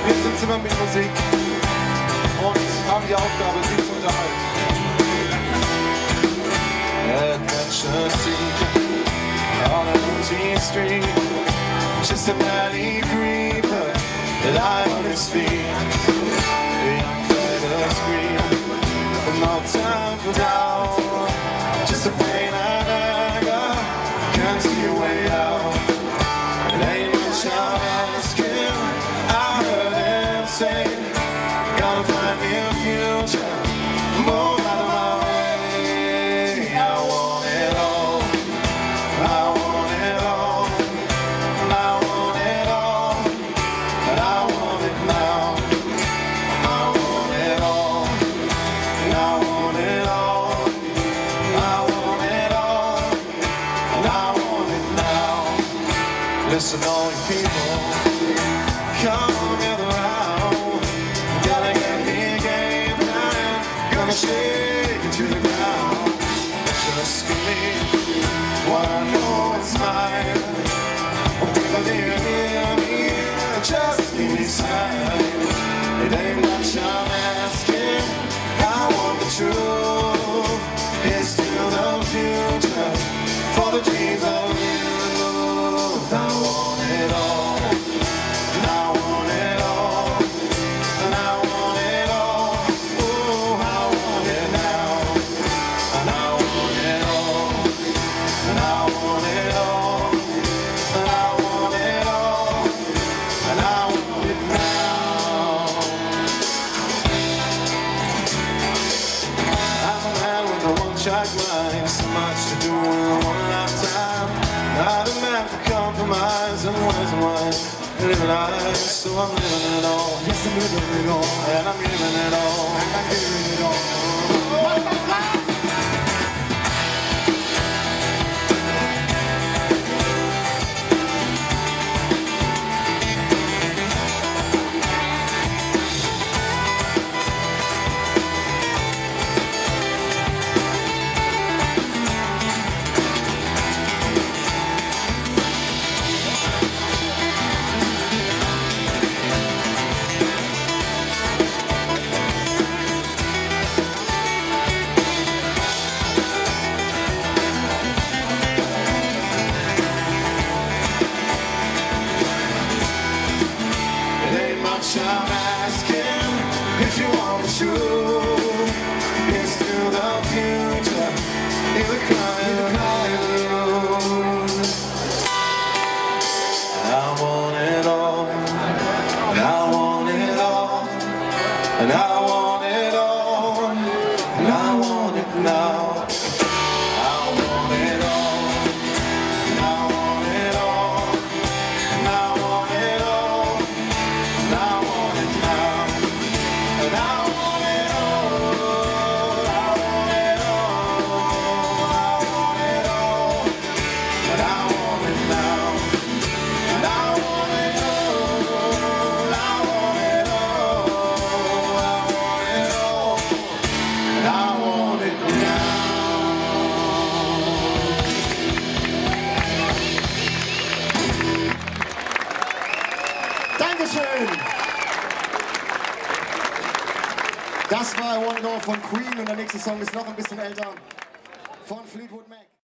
Wir sind immer mit Musik und haben die Aufgabe, sie zu unterhalten. Adventure seeker on an empty street, just a valley creeper, lie on his feet. A young fighter scream, no time for doubt, just a pain and anger, can't see a way out. It ain't much I'm asking, I heard him say, gotta find me a future, move out of my way. I want it all, I want it all, and I want it all, and I want it now. I want it all, and I want it all, I want it all, and I want it now. Listen, all you people, come gather round. Gotta get me a game plan, gonna shake it to the ground. Just give me what I know is mine. Oh, people, do you hear me? Just give me time. It ain't much I'm asking, I want the truth. It's still the future, for the dreams of you. I want it all, and I want it all, and I want it all. Oh, I want it now, and I want it all, and I want it all, and I want it all, and I want it now. I'm a man with a one-track mind, so much to do in one lifetime. Not a man for compromise and ways and wine. Living life, so I'm living it all. Yes, I'm living it all. And I'm giving it all. And I'm giving it all. I'm asking if you want the truth. It's to the future, in the crying. I want it all, and I want it all, and I want it all, and I want it now. Das war I Want It All von Queen und der nächste Song ist noch ein bisschen älter, von Fleetwood Mac.